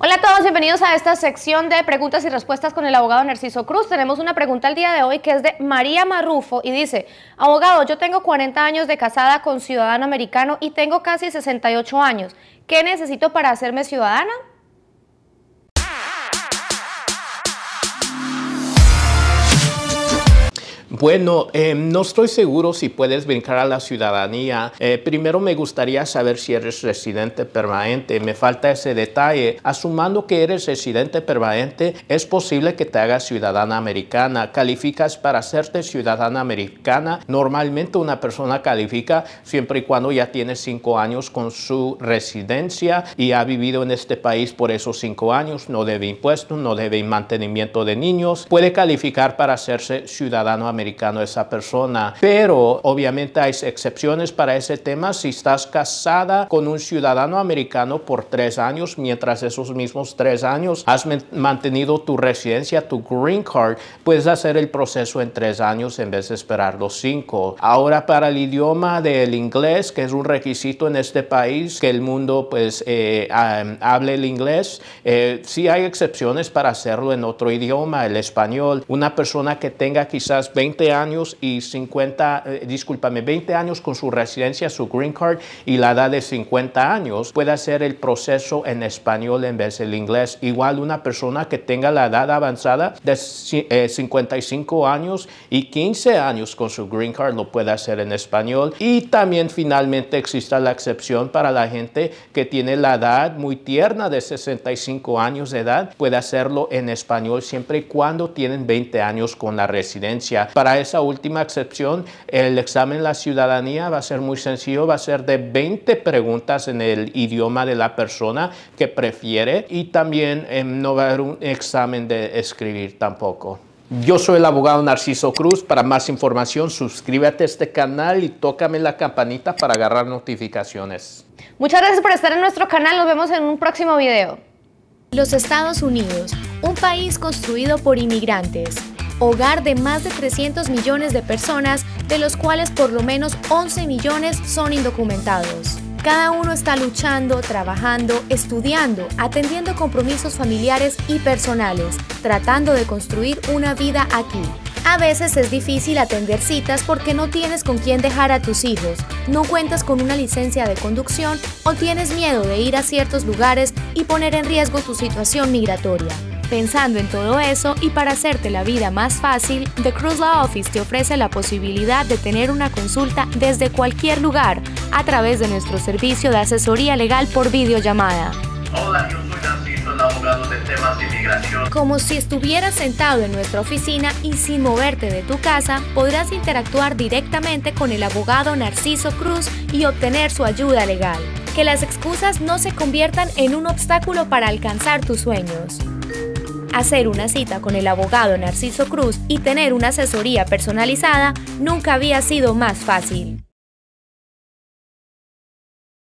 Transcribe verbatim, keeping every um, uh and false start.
Hola a todos, bienvenidos a esta sección de preguntas y respuestas con el abogado Narciso Cruz. Tenemos una pregunta el día de hoy que es de María Marrufo y dice: abogado, yo tengo cuarenta años de casada con ciudadano americano y tengo casi sesenta y ocho años. ¿Qué necesito para hacerme ciudadana? Bueno, eh, no estoy seguro si puedes brincar a la ciudadanía. Eh, primero me gustaría saber si eres residente permanente. Me falta ese detalle. Asumando que eres residente permanente, es posible que te hagas ciudadana americana. Calificas para hacerte ciudadana americana. Normalmente una persona califica siempre y cuando ya tiene cinco años con su residencia y ha vivido en este país por esos cinco años. No debe impuestos, no debe mantenimiento de niños. Puede calificar para hacerse ciudadano americano esa persona, pero obviamente hay excepciones para ese tema. Si estás casada con un ciudadano americano por tres años, mientras esos mismos tres años has mantenido tu residencia, tu green card, puedes hacer el proceso en tres años en vez de esperar los cinco. Ahora, para el idioma del inglés, que es un requisito en este país, que el mundo pues eh, um, hable el inglés, eh, sí hay excepciones para hacerlo en otro idioma, el español. Una persona que tenga quizás veinte años y cincuenta, eh, discúlpame, veinte años con su residencia, su green card, y la edad de cincuenta años, puede hacer el proceso en español en vez del inglés. Igual una persona que tenga la edad avanzada de eh, cincuenta y cinco años y quince años con su green card lo puede hacer en español. Y también finalmente existe la excepción para la gente que tiene la edad muy tierna de sesenta y cinco años de edad, puede hacerlo en español siempre y cuando tienen veinte años con la residencia. Para esa última excepción, el examen de la ciudadanía va a ser muy sencillo, va a ser de veinte preguntas en el idioma de la persona que prefiere, y también eh, no va a haber un examen de escribir tampoco. Yo soy el abogado Narciso Cruz. Para más información, suscríbete a este canal y tócame la campanita para agarrar notificaciones. Muchas gracias por estar en nuestro canal, nos vemos en un próximo video. Los Estados Unidos, un país construido por inmigrantes, hogar de más de trescientos millones de personas, de los cuales por lo menos once millones son indocumentados. Cada uno está luchando, trabajando, estudiando, atendiendo compromisos familiares y personales, tratando de construir una vida aquí. A veces es difícil atender citas porque no tienes con quién dejar a tus hijos, no cuentas con una licencia de conducción o tienes miedo de ir a ciertos lugares y poner en riesgo tu situación migratoria. Pensando en todo eso y para hacerte la vida más fácil, The Cruz Law Office te ofrece la posibilidad de tener una consulta desde cualquier lugar a través de nuestro servicio de asesoría legal por videollamada. Hola, yo soy Narciso, el abogado de temas de inmigración. Como si estuvieras sentado en nuestra oficina y sin moverte de tu casa, podrás interactuar directamente con el abogado Narciso Cruz y obtener su ayuda legal. Que las excusas no se conviertan en un obstáculo para alcanzar tus sueños. Hacer una cita con el abogado Narciso Cruz y tener una asesoría personalizada nunca había sido más fácil.